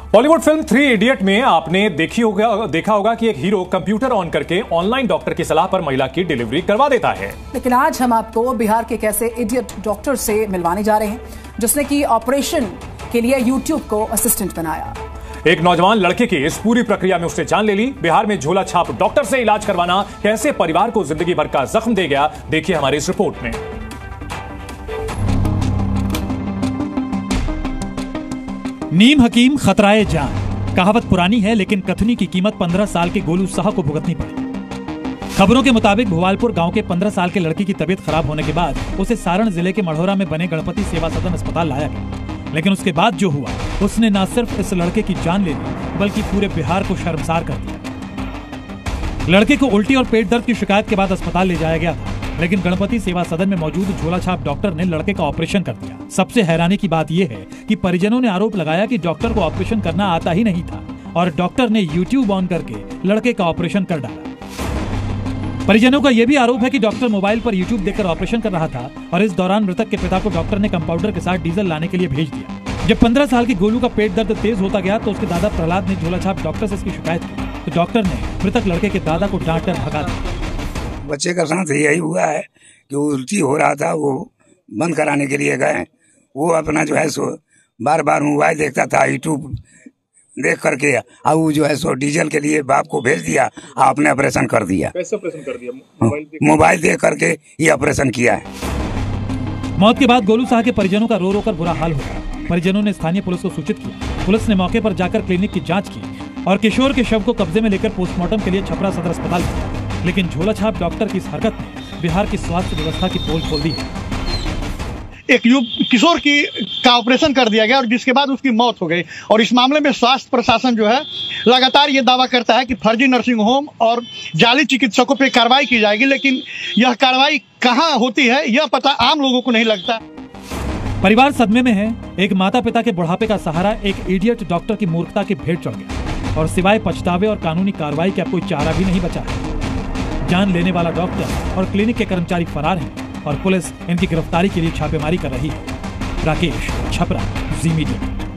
Bollywood film 3 idiot में आपने देखा होगा कि एक हीरो कंप्यूटर ऑन करके ऑनलाइन डॉक्टर की सलाह पर महिला की डिलीवरी करवा देता है। लेकिन आज हम आपको बिहार के कैसे इडियट डॉक्टर से मिलवाने जा रहे हैं जिसने की ऑपरेशन के लिए यूट्यूब को असिस्टेंट बनाया। एक नौजवान लड़के की इस पूरी प्रक्रिया में उसने जान ले ली। बिहार में झोला छाप डॉक्टर से इलाज करवाना कैसे परिवार को जिंदगी भर का जख्म दे गया, देखिए हमारी इस रिपोर्ट में। नीम हकीम खतराए जान, कहावत पुरानी है लेकिन कथनी की कीमत 15 साल के गोलू साह को भुगतनी पड़ी। खबरों के मुताबिक भोपालपुर गांव के 15 साल के लड़की की तबीयत खराब होने के बाद उसे सारण जिले के मढ़ौरा में बने गणपति सेवा सदन अस्पताल लाया गया। लेकिन उसके बाद जो हुआ उसने न सिर्फ इस लड़के की जान ले ली बल्कि पूरे बिहार को शर्मसार कर दिया। लड़के को उल्टी और पेट दर्द की शिकायत के बाद अस्पताल ले जाया गया था, लेकिन गणपति सेवा सदन में मौजूद झोला छाप डॉक्टर ने लड़के का ऑपरेशन कर दिया। सबसे हैरानी की बात यह है कि परिजनों ने आरोप लगाया कि डॉक्टर को ऑपरेशन करना आता ही नहीं था और डॉक्टर ने यूट्यूब ऑन करके लड़के का ऑपरेशन कर डाला। परिजनों का यह भी आरोप है कि डॉक्टर मोबाइल पर यूट्यूब देखकर ऑपरेशन कर रहा था और इस दौरान मृतक के पिता को डॉक्टर ने कंपाउंडर के साथ डीजल लाने के लिए भेज दिया। जब 15 साल की गोलू का पेट दर्द तेज होता गया तो उसके दादा प्रहलाद ने झोला छाप डॉक्टर से इसकी शिकायत की तो डॉक्टर ने मृतक लड़के के दादा को डांट कर भगा दिया। बच्चे का साथ यही हुआ है कि उल्टी हो रहा था, वो बंद कराने के लिए गए। वो अपना जो है सो बार बार मोबाइल देखता था, यूट्यूब देख करके अब वो जो है सो डीजल के लिए बाप को भेज दिया, आपने ऑपरेशन कर दिया। कैसे ऑपरेशन कर दिया? मोबाइल देख करके ये ऑपरेशन किया है। मौत के बाद गोलू साह के परिजनों का रो रो कर बुरा हाल हुआ। परिजनों ने स्थानीय पुलिस को सूचित किया। पुलिस ने मौके पर जाकर क्लिनिक की जाँच की और किशोर के शव को कब्जे में लेकर पोस्टमार्टम के लिए छपरा सदर अस्पताल भेजा। लेकिन झोला छाप डॉक्टर की इस हरकत ने बिहार की स्वास्थ्य व्यवस्था की पोल खोल दी है। एक किशोर का ऑपरेशन कर दिया गया और जिसके बाद उसकी मौत हो गई और इस मामले में स्वास्थ्य प्रशासन जो है लगातार ये दावा करता है कि फर्जी नर्सिंग होम और जाली चिकित्सकों पे कार्रवाई की जाएगी, लेकिन यह कार्रवाई कहां होती है यह पता आम लोगों को नहीं लगता। परिवार सदमे में है। एक माता पिता के बुढ़ापे का सहारा एक इडियट डॉक्टर की मूर्खता के भेंट चढ़ गया और सिवाय पछतावे और कानूनी कार्रवाई का कोई चारा भी नहीं बचा है। जान लेने वाला डॉक्टर और क्लिनिक के कर्मचारी फरार हैं और पुलिस इनकी गिरफ्तारी के लिए छापेमारी कर रही है। Rakesh, Chhapra, Zee media.